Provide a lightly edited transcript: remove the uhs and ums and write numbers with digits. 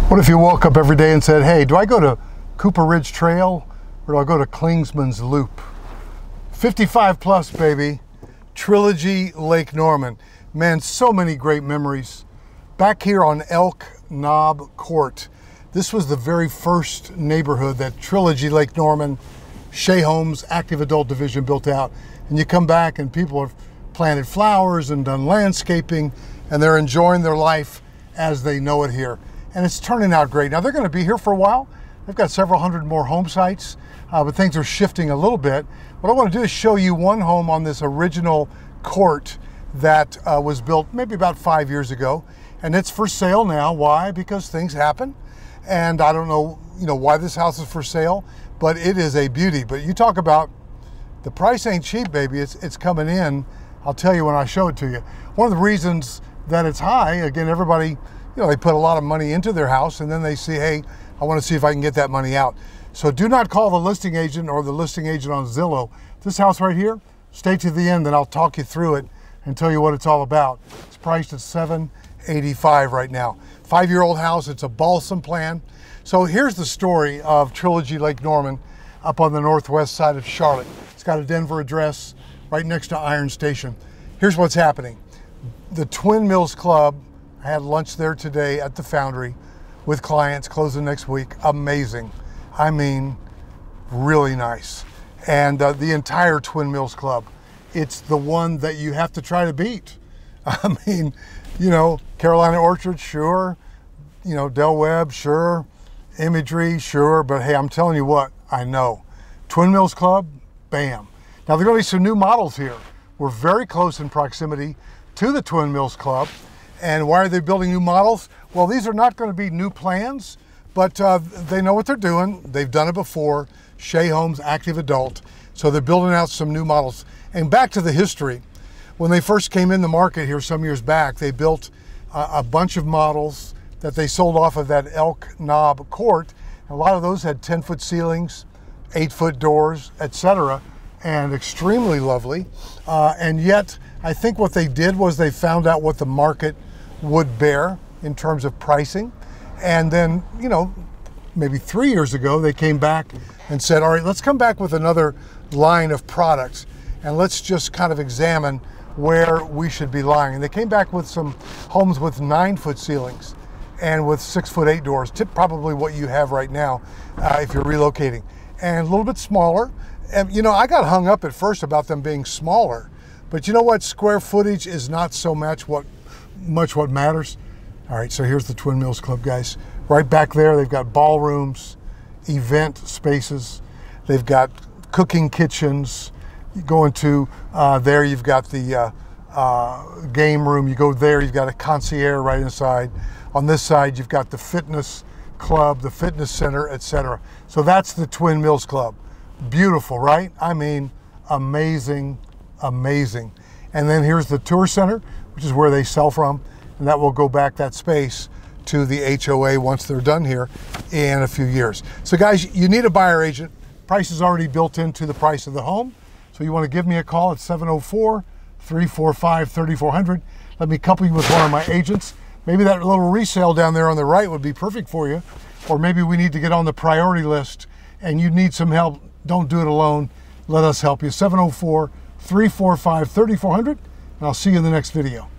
What if you woke up every day and said, hey, do I go to Cooper Ridge Trail or do I go to Klingsman's Loop? 55 plus, baby. Trilogy Lake Norman. Man, so many great memories. Back here on Elk Knob Court, this was the very first neighborhood that Trilogy Lake Norman, Shea Homes Active Adult Division built out. And you come back and people have planted flowers and done landscaping and they're enjoying their life as they know it here. And it's turning out great. Now they're going to be here for a while. They've got several hundred more home sites, but things are shifting a little bit. What I want to do is show you one home on this original court that was built maybe about 5 years ago. And it's for sale now. Why? Because things happen. And I don't know, why this house is for sale, but it is a beauty. But you talk about the price ain't cheap, baby. It's coming in. I'll tell you when I show it to you. One of the reasons that it's high, again, everybody, they put a lot of money into their house and then they see, hey, I want to see if I can get that money out. So do not call the listing agent or the listing agent on Zillow. This house right here, stay to the end and I'll talk you through it and tell you what it's all about. It's priced at $785 right now. 5-year-old house, it's a balsam plan. So here's the story of Trilogy Lake Norman up on the northwest side of Charlotte. It's got a Denver address right next to Iron Station. Here's what's happening. The Twin Mills Club, I had lunch there today at the Foundry with clients closing next week. Amazing. I mean, really nice. And the entire Twin Mills Club, it's the one that you have to try to beat. I mean, Carolina Orchard, sure. Del Webb, sure. Imagery, sure. But hey, I'm telling you what, I know. Twin Mills Club, bam. Now there are going to be some new models here. We're very close in proximity to the Twin Mills Club. And why are they building new models? Well, these are not going to be new plans, but they know what they're doing. They've done it before. Shea Homes Active Adult. So they're building out some new models. And back to the history. When they first came in the market here some years back, they built a bunch of models that they sold off of that Elk Knob Court. A lot of those had 10-foot ceilings, 8-foot doors, etc., and extremely lovely. And yet, I think what they did was they found out what the market would bear in terms of pricing. And then, maybe 3 years ago, they came back and said, all right, let's come back with another line of products and let's just kind of examine where we should be lying. And they came back with some homes with 9-foot ceilings and with 6'8" doors, probably what you have right now if you're relocating, and a little bit smaller. And I got hung up at first about them being smaller, but you know what? Square footage is not so much what matters. All right, so here's the Twin Mills Club, guys. Right back there, they've got ballrooms, event spaces. They've got cooking kitchens. You go into there, you've got the game room. You go there, you've got a concierge right inside. On this side, you've got the fitness club, the fitness center, etc. So that's the Twin Mills Club. Beautiful, right? I mean, amazing, amazing. And then here's the tour center, which is where they sell from, and that will go back that space to the HOA once they're done here in a few years. So guys, you need a buyer agent. Price is already built into the price of the home. So you want to give me a call at 704-345-3400. Let me couple you with one of my agents. Maybe that little resale down there on the right would be perfect for you. Or maybe we need to get on the priority list and you need some help. Don't do it alone. Let us help you. 704-345-3400, and I'll see you in the next video.